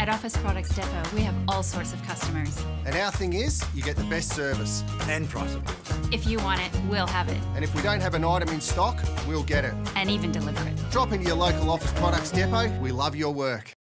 At Office Products Depot, we have all sorts of customers. And our thing is, you get the best service. And price, of course. If you want it, we'll have it. And if we don't have an item in stock, we'll get it. And even deliver it. Drop into your local Office Products Depot. We love your work.